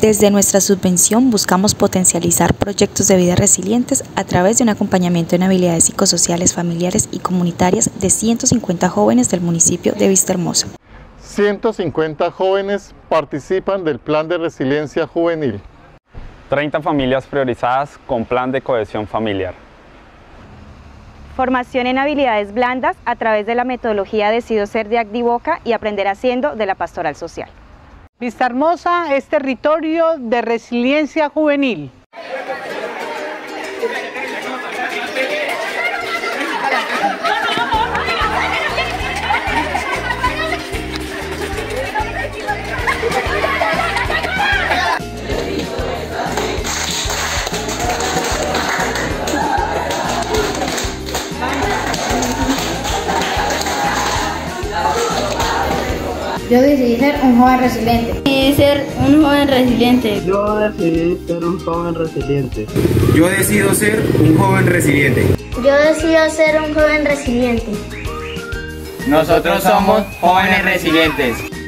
Desde nuestra subvención buscamos potencializar proyectos de vida resilientes a través de un acompañamiento en habilidades psicosociales, familiares y comunitarias de 150 jóvenes del municipio de Vistahermosa. 150 jóvenes participan del Plan de Resiliencia Juvenil. 30 familias priorizadas con plan de cohesión familiar. Formación en habilidades blandas a través de la metodología Decido Ser de Acdivoca y Aprender Haciendo de la Pastoral Social. Vistahermosa es territorio de resiliencia juvenil. Yo decidí ser un joven resiliente. Ser un joven resiliente. Yo decidí ser un joven resiliente. Yo decido ser un joven resiliente. Yo decido ser un joven resiliente. Nosotros somos jóvenes resilientes.